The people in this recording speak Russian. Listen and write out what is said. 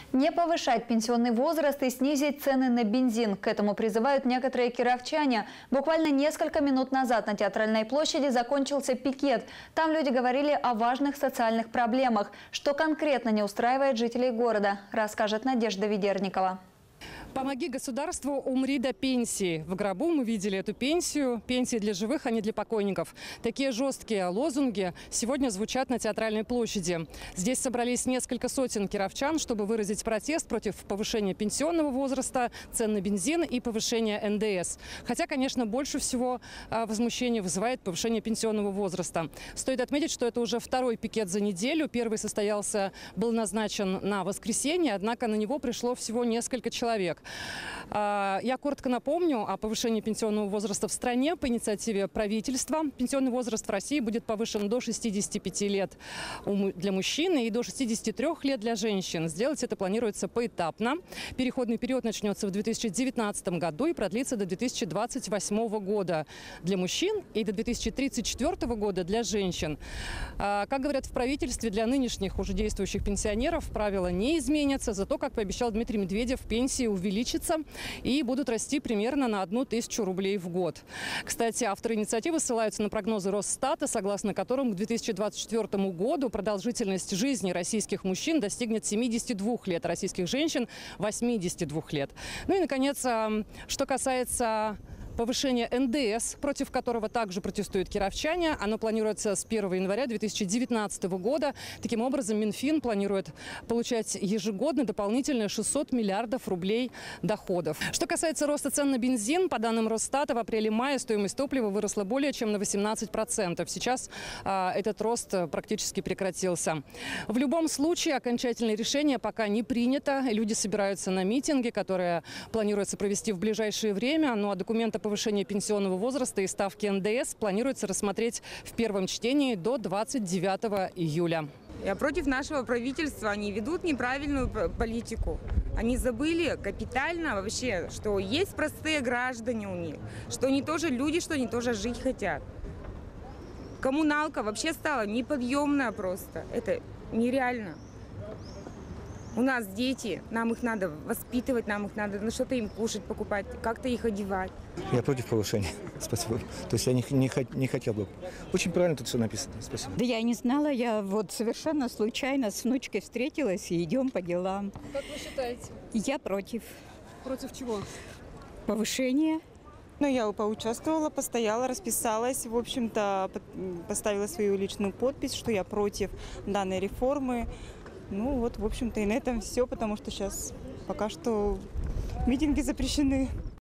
Не повышать пенсионный возраст и снизить цены на бензин. К этому призывают некоторые кировчане. Буквально несколько минут назад на Театральной площади закончился пикет. Там люди говорили о важных социальных проблемах. Что конкретно не устраивает жителей города, расскажет Надежда Ведерникова. «Помоги государству, умри до пенсии». В гробу мы видели эту пенсию. Пенсии для живых, а не для покойников. Такие жесткие лозунги сегодня звучат на Театральной площади. Здесь собрались несколько сотен кировчан, чтобы выразить протест против повышения пенсионного возраста, цен на бензин и повышения НДС. Хотя, конечно, больше всего возмущение вызывает повышение пенсионного возраста. Стоит отметить, что это уже второй пикет за неделю. Первый был назначен на воскресенье, однако на него пришло всего несколько человек. Я коротко напомню о повышении пенсионного возраста в стране по инициативе правительства. Пенсионный возраст в России будет повышен до 65 лет для мужчин и до 63 лет для женщин. Сделать это планируется поэтапно. Переходный период начнется в 2019 году и продлится до 2028 года для мужчин и до 2034 года для женщин. Как говорят в правительстве, для нынешних уже действующих пенсионеров правила не изменятся. Зато, как пообещал Дмитрий Медведев, пенсии увеличатся и будут расти примерно на 1000 рублей в год. Кстати, авторы инициативы ссылаются на прогнозы Росстата, согласно которым к 2024 году продолжительность жизни российских мужчин достигнет 72 лет, а российских женщин – 82 лет. Ну и, наконец, что касается повышение НДС, против которого также протестуют кировчане. Оно планируется с 1 января 2019 года. Таким образом, Минфин планирует получать ежегодно дополнительные 600 миллиардов рублей доходов. Что касается роста цен на бензин, по данным Росстата, в апреле-мае стоимость топлива выросла более чем на 18%. Сейчас этот рост практически прекратился. В любом случае, окончательное решение пока не принято. Люди собираются на митинги, которые планируется провести в ближайшее время. Ну а документы повышения пенсионного возраста и ставки НДС планируется рассмотреть в первом чтении до 29 июля. Я против нашего правительства. Они ведут неправильную политику. Они забыли капитально вообще, что есть простые граждане у них, что они тоже люди, что они тоже жить хотят. Коммуналка вообще стала неподъемная просто. Это нереально. У нас дети, нам их надо воспитывать, нам их надо что-то им кушать, покупать, как-то их одевать. Я против повышения. Спасибо. То есть я не хотел бы. Очень правильно тут все написано. Спасибо. Да я не знала, я вот совершенно случайно с внучкой встретилась и идем по делам. Как вы считаете? Я против. Против чего? Повышения. Ну, я поучаствовала, постояла, расписалась, в общем-то, поставила свою личную подпись, что я против данной реформы. Ну вот, в общем-то, и на этом все, потому что сейчас пока что митинги запрещены.